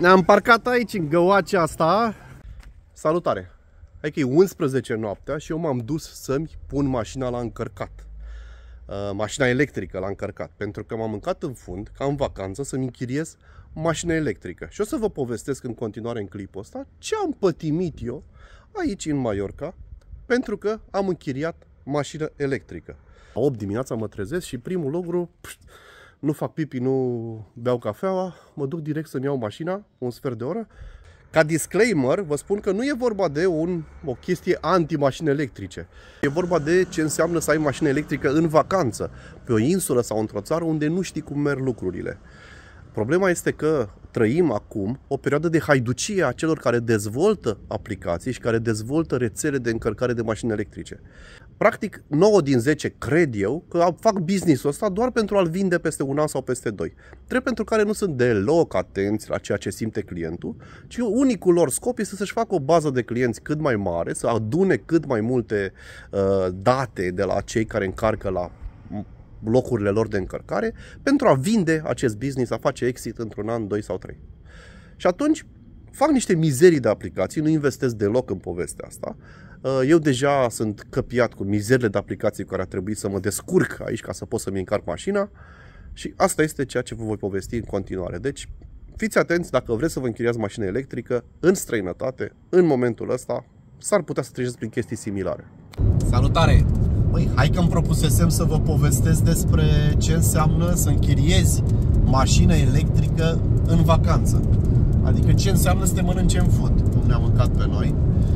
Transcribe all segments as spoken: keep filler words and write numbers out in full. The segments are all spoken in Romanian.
Ne-am parcat aici, în găoacea asta. Salutare! Hai că e unsprezece noaptea și eu m-am dus să-mi pun mașina la încărcat. Uh, mașina electrică la încărcat. Pentru că m-am mâncat în fund, ca în vacanță, să-mi închiriez mașină electrică. Și o să vă povestesc în continuare în clipul ăsta ce am pătimit eu aici în Mallorca, pentru că am închiriat mașină electrică. La opt dimineața mă trezesc și primul lucru, pșt, nu fac pipi, nu beau cafeaua, mă duc direct să-mi iau mașina, un sfert de oră. Ca disclaimer, vă spun că nu e vorba de un, o chestie anti-mașini electrice. E vorba de ce înseamnă să ai mașină electrică în vacanță, pe o insulă sau într-o țară unde nu știi cum merg lucrurile. Problema este că trăim acum o perioadă de haiducie a celor care dezvoltă aplicații și care dezvoltă rețele de încărcare de mașini electrice. Practic, nouă din zece cred eu că fac business-ul ăsta doar pentru a-l vinde peste un an sau peste doi. Drept pentru care nu sunt deloc atenți la ceea ce simte clientul, ci unicul lor scop este să-și facă o bază de clienți cât mai mare, să adune cât mai multe uh, date de la cei care încarcă la locurile lor de încărcare, pentru a vinde acest business, a face exit într-un an, doi sau trei. Și atunci fac niște mizerii de aplicații, nu investesc deloc în povestea asta. Eu deja sunt căpiat cu mizerile de aplicații cu care a trebuit să mă descurc aici ca să pot să-mi încarc mașina și asta este ceea ce vă voi povesti în continuare. Deci fiți atenți dacă vreți să vă închiriați mașină electrică în străinătate, în momentul ăsta, s-ar putea să treceți prin chestii similare. Salutare! Băi, hai că îmi propusesem să vă povestesc despre ce înseamnă să închiriezi mașină electrică în vacanță. Adică ce înseamnă să te mănânci în fund, cum ne-am mâncat pe noi.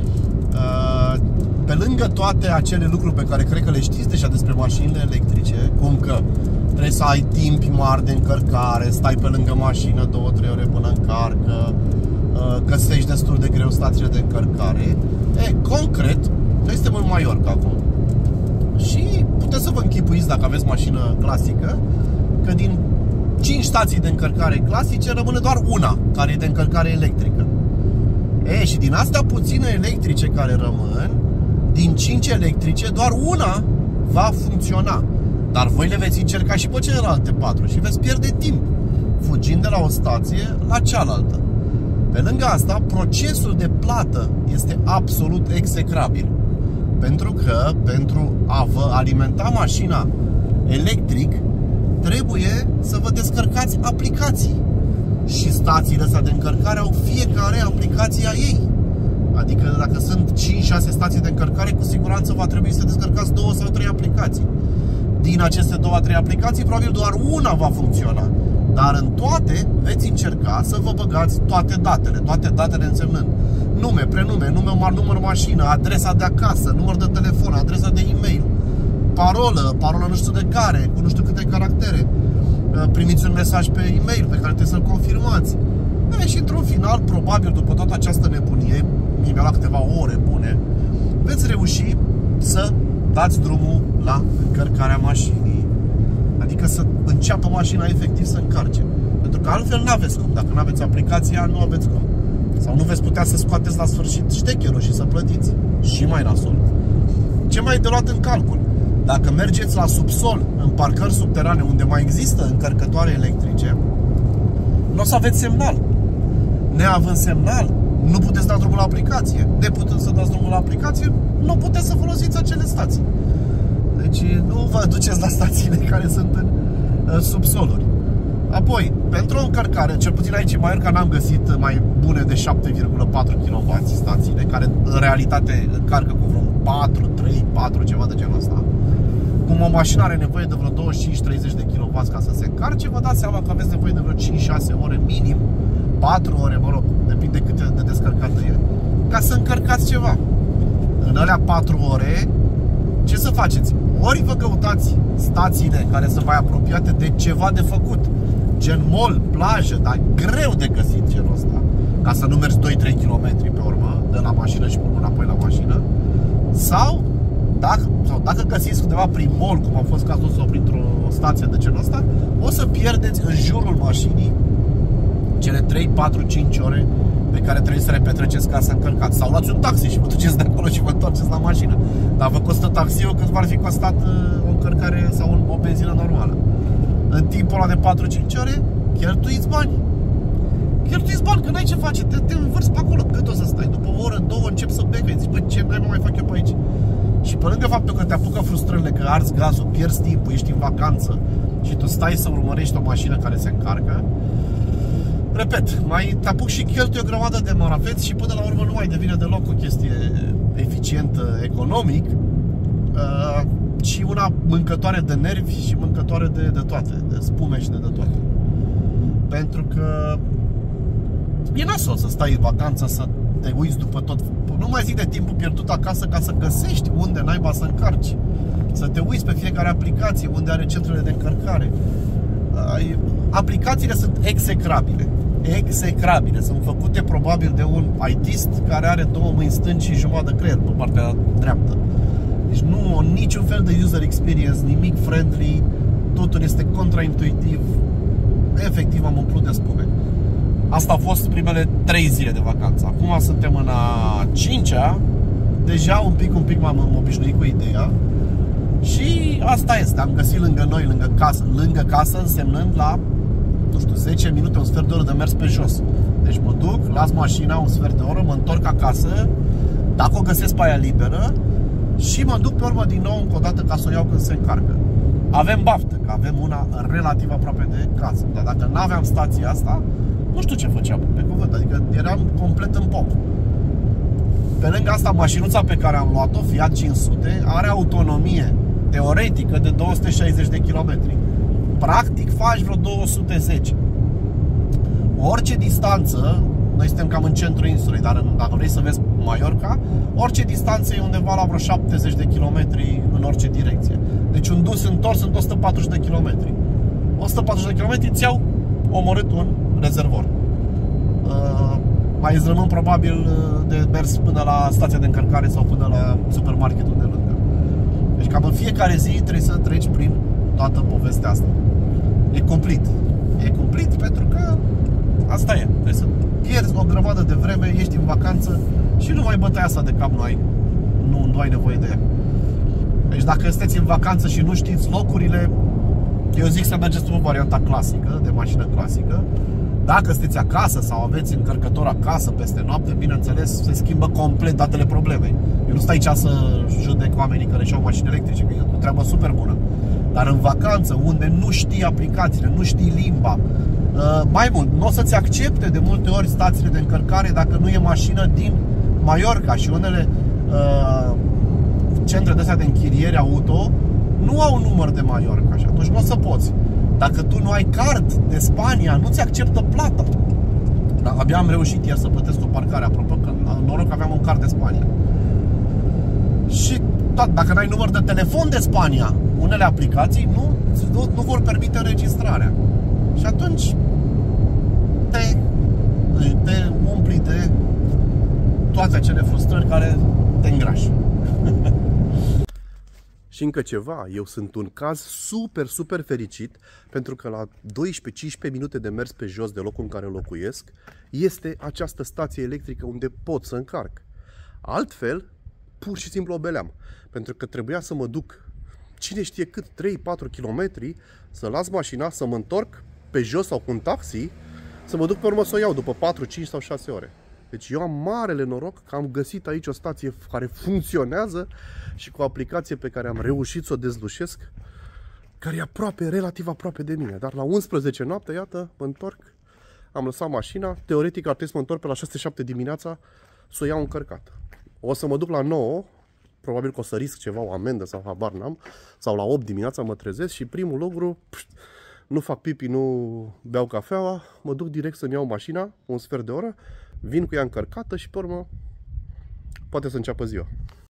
Pe lângă toate acele lucruri pe care cred că le știți deja despre mașinile electrice, cum că trebuie să ai timpi mari de încărcare, stai pe lângă mașină două trei ore până încarcă, găsești destul de greu stațiile de încărcare. E, concret, noi suntem în Mallorca acum. Și puteți să vă închipuiți, dacă aveți mașină clasică, că din cinci stații de încărcare clasice rămâne doar una care e de încărcare electrică. E, și din astea puține electrice care rămân, din cinci electrice, doar una va funcționa. Dar voi le veți încerca și pe celelalte patru și veți pierde timp fugind de la o stație la cealaltă. Pe lângă asta, procesul de plată este absolut execrabil. Pentru că, pentru a vă alimenta mașina electric, trebuie să vă descărcați aplicații. Și stațiile astea de încărcare au fiecare aplicația ei. Adică dacă sunt cinci șase stații de încărcare, cu siguranță va trebui să descărcați două sau trei aplicații. Din aceste două trei aplicații, probabil doar una va funcționa. Dar în toate veți încerca să vă băgați toate datele. Toate datele însemnând nume, prenume, nume, număr mașină, adresa de acasă, număr de telefon, adresa de e-mail, parolă, parolă nu știu de care, cu nu știu câte caractere. Primiți un mesaj pe e-mail pe care trebuie să-l confirmați. E, și într-un final, probabil după toată această nebunie, mi-a luat câteva ore bune, veți reuși să dați drumul la încărcarea mașinii. Adică să înceapă mașina efectiv să încarce. Pentru că altfel nu aveți cum. Dacă nu aveți aplicația, nu aveți cum. Sau nu veți putea să scoateți la sfârșit ștecherul și să plătiți. Și mai nasol. Ce mai e de luat în calcul? Dacă mergeți la subsol, în parcări subterane unde mai există încărcătoare electrice, nu o să aveți semnal. Neavând semnal, nu puteți da drumul la aplicație. Neputând să dați drumul la aplicație, nu puteți să folosiți acele stații. Deci nu vă duceți la stațiile care sunt în, în subsoluri. Apoi, pentru o încărcare, cel puțin aici în Mallorca n-am găsit mai bune de șapte virgulă patru kilowați stațiile, care în realitate încarcă cu vreo patru, trei, patru, ceva de genul ăsta. Cum o mașină are nevoie de vreo douăzeci și cinci treizeci de kilowați ca să se încarce, vă dați seama că aveți nevoie de vreo cinci șase ore minim, patru ore, mă rog, depinde cât de descărcată e, ca să încărcați ceva. În alea patru ore, ce să faceți? Ori vă căutați stațiile care sunt mai apropiate de ceva de făcut, gen mall, plajă, dar greu de găsit genul ăsta, ca să nu mergi doi trei kilometri pe urmă de la mașină și până înapoi la mașină. Sau dacă, sau dacă găsiți undeva prin mall, cum a fost cazul, sau printr-o stație de genul ăsta, o să pierdeți în jurul mașinii cele trei patru cinci ore pe care trebuie să le petreceți ca să încărcați. Sau luați un taxi și vă duceți de acolo și vă întoarceți la mașină. Dar vă costă taxiul cât v-ar fi costat o încărcare sau o benzină normală. În timpul ăla de patru cinci ore cheltuiți bani. cheltuiți bani, că n-ai ce face, te, te învârți pe acolo, cât o să stai? După o oră, două, începi să becăi, zici, bă, ce mai fac eu pe aici? Și pe lângă faptul că te apucă frustrările, că arzi gazul, pierzi timpul, ești în vacanță și tu stai să urmărești o mașină care se încarcă, repet, mai te apuc și cheltui o grămadă de marafeți și până la urmă nu mai devine deloc o chestie eficientă economic, uh, ci una mâncătoare de nervi și mâncătoare de, de toate, de spume și de, de toate. Pentru că e nasol să stai în vacanță, să te uiți după tot. Nu mai zic de timpul pierdut acasă ca să găsești unde naiba să încarci. Să te uiți pe fiecare aplicație, unde are centrele de încărcare. Aplicațiile sunt execrabile. Execrabile. Sunt făcute probabil de un I T-ist care are două mâini stângi și jumătate de creier pe partea dreaptă. Deci nu niciun fel de user experience, nimic friendly, totul este contraintuitiv. Efectiv am umplut de spume. Asta a fost primele trei zile de vacanță. Acum suntem în a cincea. Deja un pic, un pic m-am obișnuit cu ideea. Și asta este. Am găsit lângă noi, lângă casă. Lângă casă însemnând la, nu știu, zece minute, un sfert de oră de mers pe jos. Deci mă duc, las mașina un sfert de oră, mă întorc acasă, dacă o găsesc pe aia liberă, și mă duc pe urmă din nou încă o dată ca să o iau când se încarcă. Avem baftă, că avem una relativ aproape de casă. Dar dacă nu aveam stația asta, nu știu ce făceam, pe cuvânt, adică eram complet în pop. Pe lângă asta, mașinuța pe care am luat-o, Fiat cinci sute, are autonomie teoretică de două sute șaizeci de kilometri. Practic faci vreo două sute zece. Orice distanță, noi suntem cam în centrul insulei, dar dacă vrei să vezi Mallorca, orice distanță e undeva la vreo șaptezeci de kilometri în orice direcție. Deci un dus întors sunt o sută patruzeci de kilometri. o sută patruzeci de kilometri ți-au omorât un rezervor. Uh, mai îți rămân probabil de mers până la stația de încărcare sau până la supermarketul de lângă. Deci cam în fiecare zi trebuie să treci prin toată povestea asta. E cumplit. E cumplit pentru că asta e. Trebuie să pierzi o grămadă de vreme, ești în vacanță și nu mai bătaia asta de cap nu ai, nu, nu ai nevoie de ea. Deci dacă sunteți în vacanță și nu știți locurile, eu zic să mergeți pe varianta clasică, de mașină clasică. Dacă sunteți acasă sau aveți încărcător acasă peste noapte, bineînțeles, se schimbă complet datele problemei. Eu nu stai aici să judec oamenii care și-au mașini electrice, că e o treabă super bună. Dar în vacanță, unde nu știi aplicațiile, nu știi limba, mai mult, nu o să-ți accepte de multe ori stațiile de încărcare dacă nu e mașină din Mallorca, și unele uh, centre de astea de închiriere auto nu au număr de Mallorca și atunci nu o să poți. Dacă tu nu ai card de Spania, nu ți acceptă plata. Dar abia am reușit ieri să plătesc o parcare, apropo, că noroc că aveam un card de Spania. Și tot, dacă n-ai număr de telefon de Spania, unele aplicații nu, nu, nu vor permite înregistrarea. Și atunci te, te umpli de toate acele frustrări care te îngrașă. Și încă ceva, eu sunt un caz super, super fericit pentru că la doisprezece-cincisprezece minute de mers pe jos de locul în care locuiesc este această stație electrică unde pot să încarc. Altfel, pur și simplu obeleam, pentru că trebuia să mă duc cine știe cât, trei patru kilometri, să las mașina, să mă întorc pe jos sau cu un taxi, să mă duc pe urmă să o iau după patru, cinci sau șase ore. Deci eu am marele noroc că am găsit aici o stație care funcționează și cu o aplicație pe care am reușit să o dezlușesc, care e aproape, relativ aproape de mine. Dar la unsprezece noapte, iată, mă întorc, am lăsat mașina, teoretic ar trebui să mă întorc pe la șase șapte dimineața să o iau încărcată. O să mă duc la nouă, probabil că o să risc ceva, o amendă sau habar n-am, sau la opt dimineața mă trezesc și primul lucru, pșt, nu fac pipi, nu beau cafeaua, mă duc direct să-mi iau mașina, un sfert de oră, vin cu ea încărcată și pe urmă poate să înceapă ziua.